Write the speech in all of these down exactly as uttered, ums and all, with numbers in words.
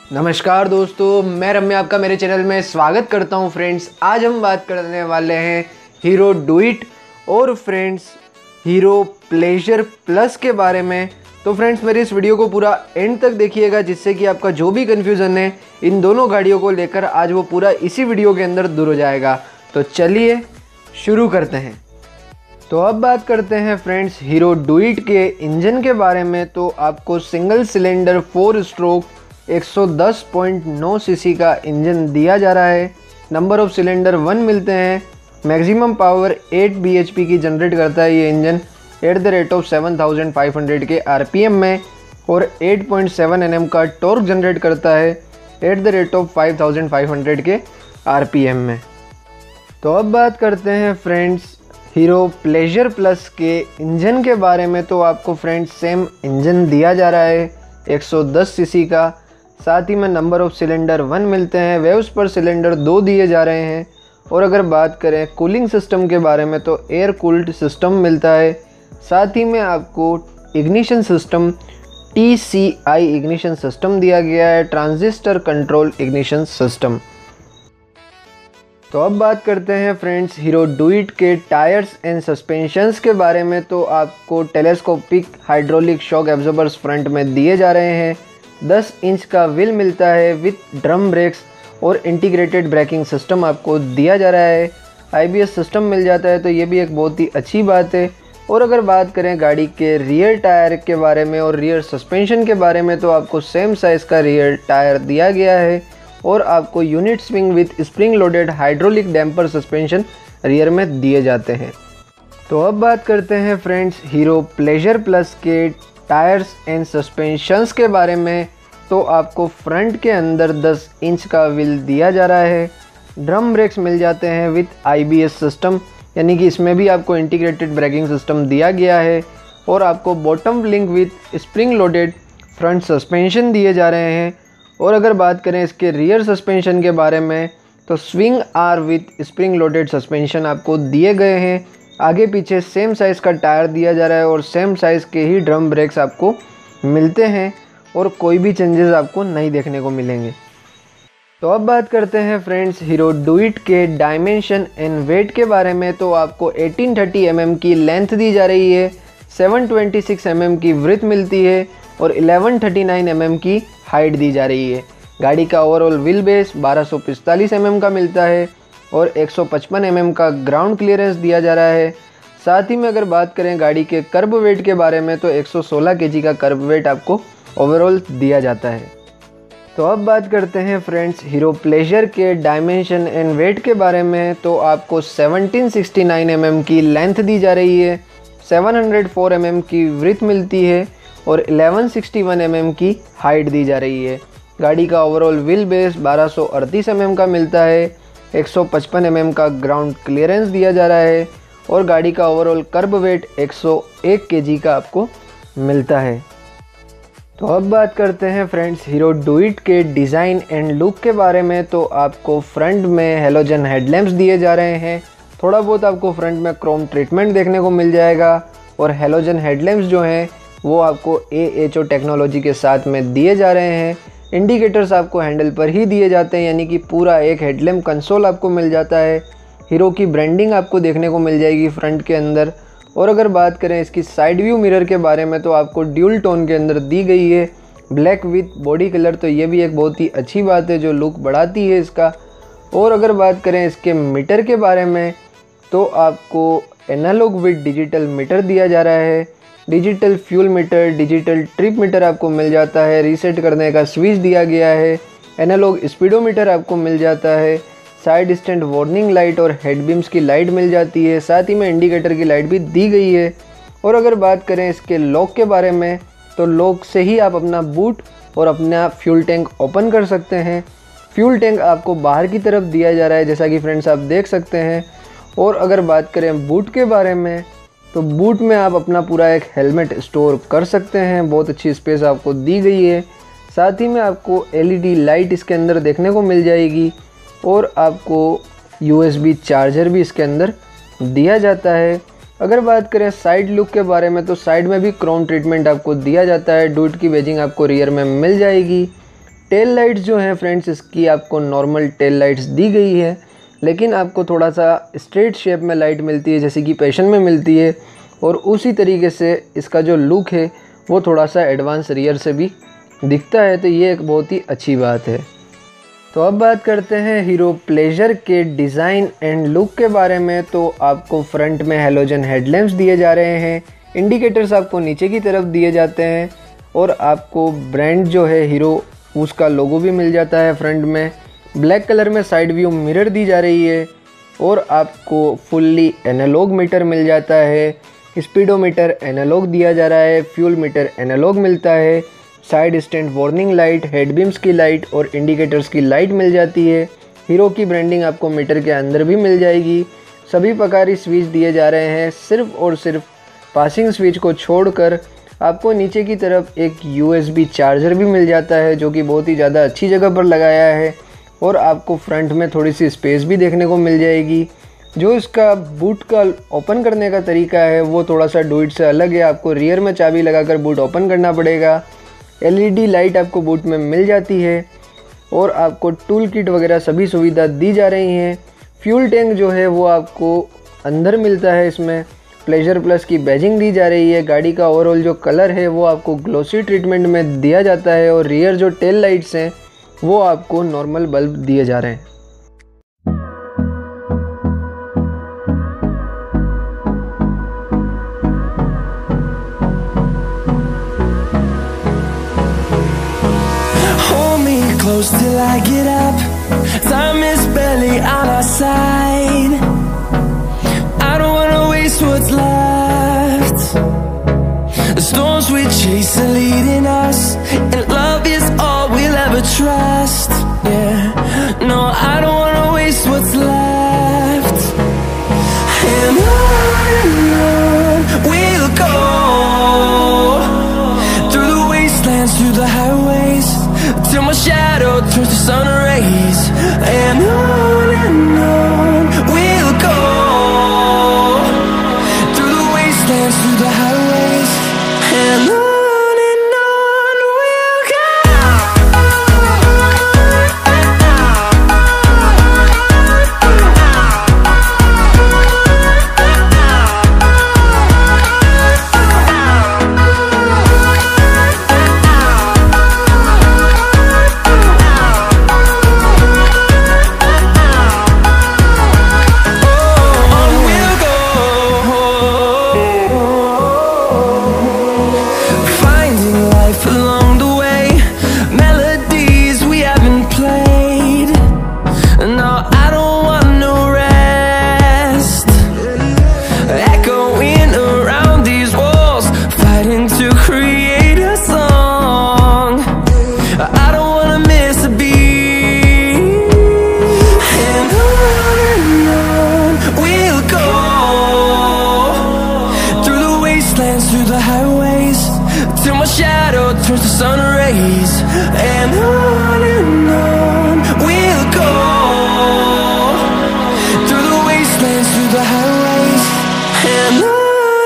नमस्कार दोस्तों, मैं रम्या आपका मेरे चैनल में स्वागत करता हूं। फ्रेंड्स, आज हम बात करने वाले हैं हीरो डुएट और फ्रेंड्स हीरो प्लेजर प्लस के बारे में। तो फ्रेंड्स, मेरी इस वीडियो को पूरा एंड तक देखिएगा, जिससे कि आपका जो भी कन्फ्यूज़न है इन दोनों गाड़ियों को लेकर आज वो पूरा इसी वीडियो के अंदर दूर हो जाएगा। तो चलिए शुरू करते हैं। तो अब बात करते हैं फ्रेंड्स हीरो डुएट के इंजन के बारे में। तो आपको सिंगल सिलेंडर फोर स्ट्रोक एक सौ दस पॉइंट नौ सीसी का इंजन दिया जा रहा है। नंबर ऑफ सिलेंडर वन मिलते हैं। मैक्सिमम पावर एट बीएचपी की जनरेट करता है ये engine at the rate of seven thousand five hundred के आरपीएम में, और एट पॉइंट सेवन एनएम का टॉर्क जनरेट करता है at the rate of five thousand five hundred के आरपीएम में। तो अब बात करते हैं फ्रेंड्स हीरो प्लेजर प्लस के इंजन के बारे में। तो आपको फ्रेंड्स सेम इंजन दिया जा रहा है एक सौ दस सीसी का। साथ ही में नंबर ऑफ सिलेंडर वन मिलते हैं। वेव्स पर सिलेंडर दो दिए जा रहे हैं। और अगर बात करें कूलिंग सिस्टम के बारे में तो एयर कूल्ड सिस्टम मिलता है। साथ ही में आपको ignition system T C I ignition system दिया गया है, ट्रांजिस्टर कंट्रोल इग्निशन सिस्टम। तो अब बात करते हैं फ्रेंड्स हीरो डुएट के टायर्स एंड सस्पेंशंस के बारे में। तो आपको telescopic hydraulic shock absorbers front में दिए जा रहे हैं। दस इंच का व्हील मिलता है विथ ड्रम ब्रेक्स और इंटीग्रेटेड ब्रेकिंग सिस्टम आपको दिया जा रहा है। आईबीएस सिस्टम मिल जाता है, तो ये भी एक बहुत ही अच्छी बात है। और अगर बात करें गाड़ी के रियर टायर के बारे में और रियर सस्पेंशन के बारे में, तो आपको सेम साइज़ का रियर टायर दिया गया है और आपको unit swing with spring loaded hydraulic damper suspension rear में दिए जाते हैं। तो अब बात करते हैं फ्रेंड्स हीरो प्लेजर प्लस के टायर्स एंड सस्पेंशंस के बारे में। तो आपको फ्रंट के अंदर दस इंच का व्हील दिया जा रहा है। ड्रम ब्रेक्स मिल जाते हैं विथ आईबीएस सिस्टम, यानी कि इसमें भी आपको इंटीग्रेटेड ब्रेकिंग सिस्टम दिया गया है। और आपको bottom link with spring loaded front suspension दिए जा रहे हैं। और अगर बात करें इसके रियर सस्पेंशन के बारे में, तो swing arm with spring loaded suspension आपको दिए गए हैं। आगे पीछे सेम साइज़ का टायर दिया जा रहा है और सेम साइज़ के ही ड्रम ब्रेक्स आपको मिलते हैं और कोई भी चेंजेस आपको नहीं देखने को मिलेंगे। तो अब बात करते हैं फ्रेंड्स हीरो डुएट के डायमेंशन एंड वेट के बारे में। तो आपको एटीन थर्टी एम एम की लेंथ दी जा रही है, seven twenty six M M की विड्थ मिलती है और eleven thirty nine M M की हाइट दी जा रही है। गाड़ी का ओवरऑल व्हील बेस बारह सौ पिस्तालीस एम एम का मिलता है और एक सौ पचपन एम एम का ग्राउंड क्लियरेंस दिया जा रहा है। साथ ही में अगर बात करें गाड़ी के कर्ब वेट के बारे में, तो एक सौ सोलह केजी का कर्ब वेट आपको ओवरऑल दिया जाता है। तो अब बात करते हैं फ्रेंड्स हीरो प्लेजर के डायमेंशन एंड वेट के बारे में। तो आपको seventeen sixty nine M M की लेंथ दी जा रही है, seven hundred four M M की विड्थ मिलती है और eleven sixty one M M की हाइट दी जा रही है। गाड़ी का ओवरऑल व्हील बेस बारह सौ अड़तीस एम एम का मिलता है, एक सौ पचपन एम एम का ग्राउंड क्लियरेंस दिया जा रहा है और गाड़ी का ओवरऑल कर्ब वेट एक सौ एक केजी का आपको मिलता है। तो अब बात करते हैं फ्रेंड्स हीरो डुएट के डिज़ाइन एंड लुक के बारे में। तो आपको फ्रंट में हेलोजन हेडलैम्प्स दिए जा रहे हैं। थोड़ा बहुत आपको फ्रंट में क्रोम ट्रीटमेंट देखने को मिल जाएगा और हेलोजन हेडलैम्प्स जो हैं वो आपको ए एच ओ टेक्नोलॉजी के साथ में दिए जा रहे हैं। इंडिकेटर्स आपको हैंडल पर ही दिए जाते हैं, यानी कि पूरा एक हेडलैम्प कंसोल आपको मिल जाता है। हीरो की ब्रांडिंग आपको देखने को मिल जाएगी फ्रंट के अंदर। और अगर बात करें इसकी साइड व्यू मिरर के बारे में, तो आपको ड्यूल टोन के अंदर दी गई है, ब्लैक विथ बॉडी कलर। तो ये भी एक बहुत ही अच्छी बात है जो लुक बढ़ाती है इसका। और अगर बात करें इसके मीटर के बारे में, तो आपको एनालॉग विथ डिजिटल मीटर दिया जा रहा है। Digital fuel meter, digital trip meter आपको मिल जाता है। रीसेट करने का स्विच दिया गया है। एनालॉग स्पीडोमीटर आपको मिल जाता है। साइड स्टैंड वार्निंग लाइट और हेडबीम्स की लाइट मिल जाती है। साथ ही में इंडिकेटर की लाइट भी दी गई है। और अगर बात करें इसके लॉक के बारे में, तो लॉक से ही आप अपना बूट और अपना फ्यूल टैंक ओपन कर सकते हैं। फ्यूल टैंक आपको बाहर की तरफ दिया जा रहा है, जैसा कि फ्रेंड्स आप देख सकते हैं। और अगर बात करें बूट के बारे में, तो बूट में आप अपना पूरा एक हेलमेट स्टोर कर सकते हैं। बहुत अच्छी स्पेस आपको दी गई है। साथ ही में आपको एलईडी लाइट इसके अंदर देखने को मिल जाएगी और आपको यूएसबी चार्जर भी इसके अंदर दिया जाता है। अगर बात करें साइड लुक के बारे में, तो साइड में भी क्रोम ट्रीटमेंट आपको दिया जाता है। डुएट की बैजिंग आपको रियर में मिल जाएगी। टेल लाइट्स जो हैं फ्रेंड्स, इसकी आपको नॉर्मल टेल लाइट्स दी गई है, लेकिन आपको थोड़ा सा स्ट्रेट शेप में लाइट मिलती है जैसे कि पैशन में मिलती है, और उसी तरीके से इसका जो लुक है वो थोड़ा सा एडवांस रियर से भी दिखता है, तो ये एक बहुत ही अच्छी बात है। तो अब बात करते हैं हीरो प्लेजर के डिज़ाइन एंड लुक के बारे में। तो आपको फ्रंट में हेलोजन हेडलैम्प्स दिए जा रहे हैं, इंडिकेटर्स आपको नीचे की तरफ दिए जाते हैं, और आपको ब्रांड जो है हीरो उसका लोगो भी मिल जाता है फ्रंट में। ब्लैक कलर में साइड व्यू मिरर दी जा रही है, और आपको फुल्ली एनालॉग मीटर मिल जाता है। स्पीडोमीटर एनालॉग दिया जा रहा है, फ्यूल मीटर एनालॉग मिलता है, side stand warning light, head beams की लाइट और इंडिकेटर्स की लाइट मिल जाती है। हीरो की ब्रांडिंग आपको मीटर के अंदर भी मिल जाएगी। सभी प्रकार स्विच दिए जा रहे हैं, सिर्फ और सिर्फ पासिंग स्विच को छोड़कर आपको नीचे की तरफ एक यूएसबी चार्जर भी मिल जाता है, जो कि बहुत ही ज़्यादा अच्छी जगह पर लगाया है, और आपको फ्रंट में थोड़ी सी स्पेस भी देखने को मिल जाएगी। जो इसका बूट का ओपन करने का तरीका है वो थोड़ा सा डुएट से अलग है, आपको रियर में चाबी लगाकर बूट ओपन करना पड़ेगा। एलईडी लाइट आपको बूट में मिल जाती है, और आपको टूल किट वगैरह सभी सुविधा दी जा रही हैं। फ्यूल टैंक जो है वो आपको अंदर मिलता है, इसमें प्लेजर प्लस की बैजिंग दी जा रही है। गाड़ी का ओवरऑल जो कलर है वो आपको ग्लोसी ट्रीटमेंट में दिया जाता है, और रियर जो टेल लाइट्स हैं वो आपको नॉर्मल बल्ब दिए जा रहे हैं। Close till I get up, time is barely on our side. I don't wanna waste what's left. The storms we chase are leading us, and love is all we'll ever trust. Yeah, no, I don't wanna waste what's left. And on and on we'll go, through the wastelands, through the highways, till my shadow turns to sun rays. And on and on we'll go, through the wastelands, through the highways, and on. Through the highways, till my shadow turns to sun rays. And on and on we'll go, through the wastelands, through the highways, and on.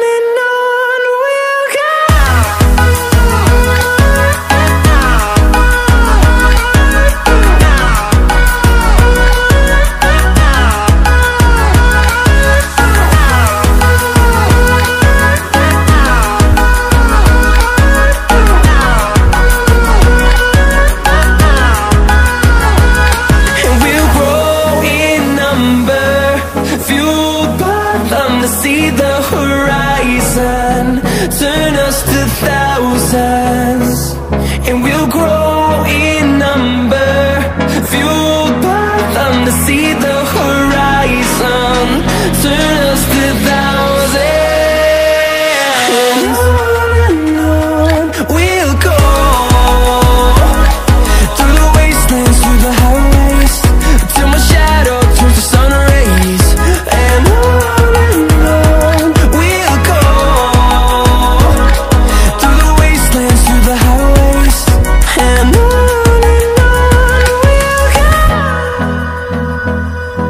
See the horizon, turn us to thousands, and we'll grow in number, fueled by them to see the horizon, turn us to thousands. And on and on we'll go, through the wastelands, through the highways, till my shadow turns to sun rays. And on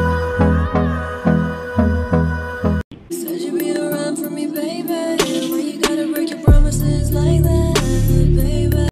Said you'd be around for me, baby. When